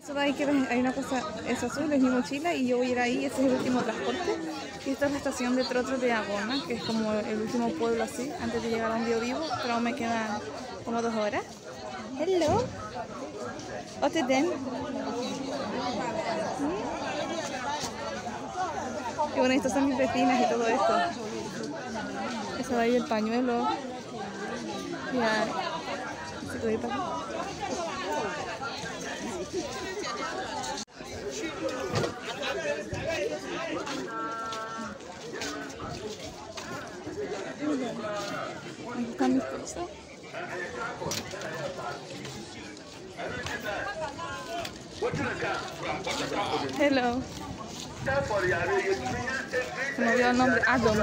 Eso de ahí que ves, hay una cosa, es azul, es mi mochila y yo voy a ir ahí, ese es el último transporte. Y esta es la estación de Trotro de Agona, que es como el último pueblo así, antes de llegar a un Biobío, pero aún me quedan como 2 horas. Hello. Oteden. Y bueno, estas son mis vecinas y todo esto. Eso de ahí el pañuelo. Ya. Si te doy para acá. Aquí están mis cosas. Hello. Se me olvidó el nombre. Adam.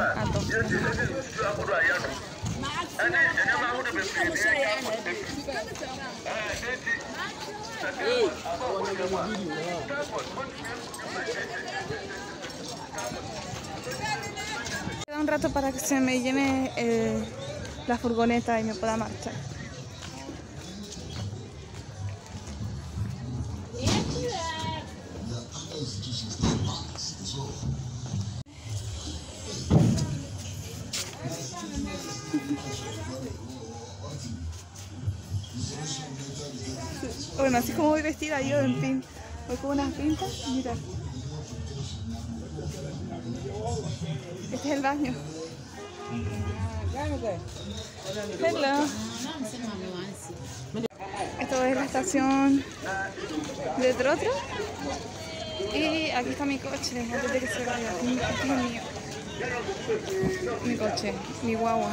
Queda un rato para que se me llene la furgoneta y me pueda marchar. Bueno, así como voy vestida yo, en fin, voy con unas pintas, mira. Este es el baño. Hello. Esto es la estación de Trotro. Y aquí está mi coche, antes de que se vaya. Este es el mío. Mi coche, mi guagua.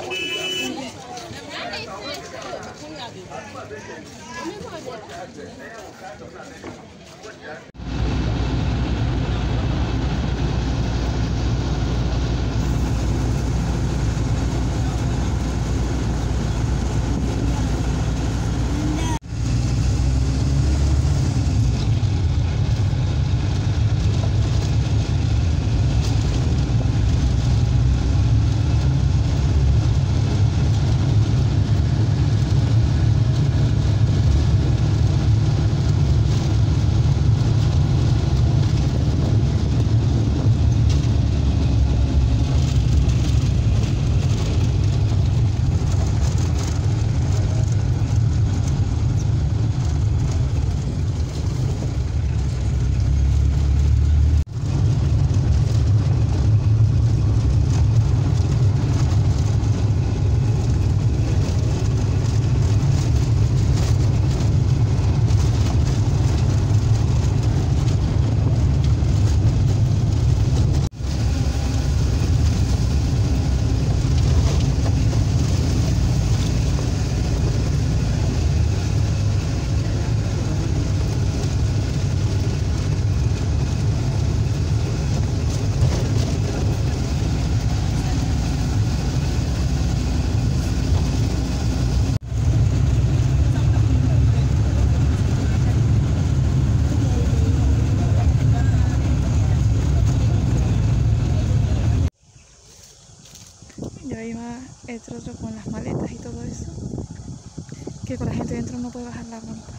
Yo iba el Trotro con las maletas y todo eso, que con la gente dentro no puede bajar la rampa.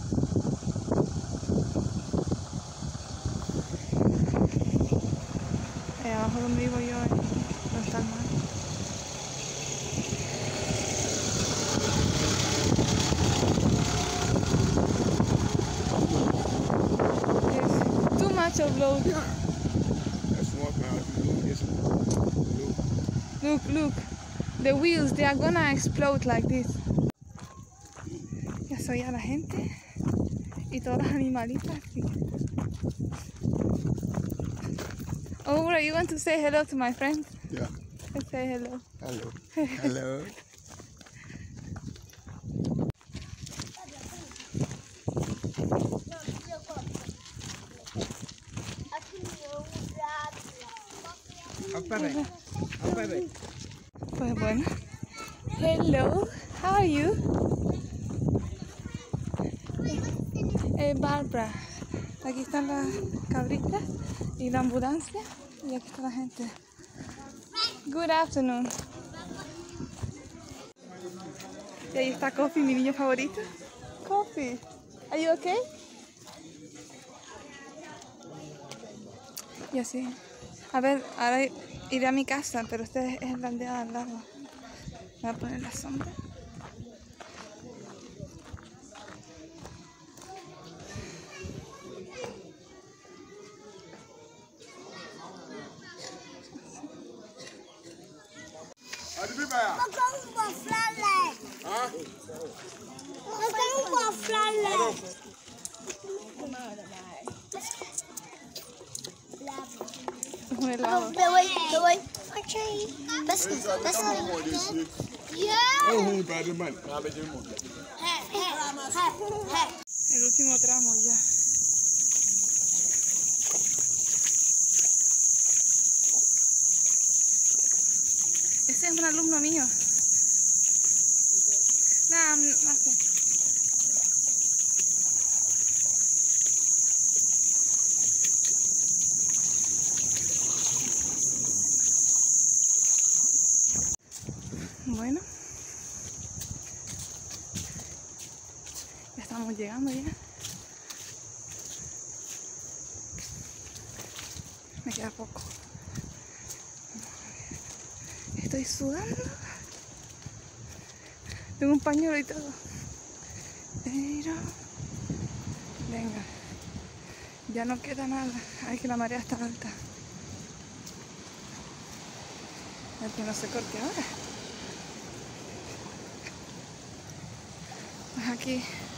Abajo donde vivo yo no está mal. It's too much of load. That's one pound. Look, the wheels, they are gonna explode like this. Ya soy a la gente y todas las animalitas. Oh, are you want to say hello to my friend? Yeah. Let's say hello. Hello. Hello. Pues bueno. Hello, how are you? Barbara. Aquí están las cabritas y la ambulancia. Y aquí está la gente. Good afternoon. Y ahí está Coffee, mi niño favorito. Coffee, are you okay? Y así. A ver, ahora iré a mi casa, pero este es el aldea al lado. Voy a poner la sombra. Es un helado. El último tramo ya. Ese es un alumno mío. Nada, no sé. Bueno. Ya estamos llegando ya. Me queda poco. Estoy sudando. Tengo un pañuelo y todo. Pero... venga. Ya no queda nada. Ay, que la marea está alta. A ver que no se corte ahora. Pues aquí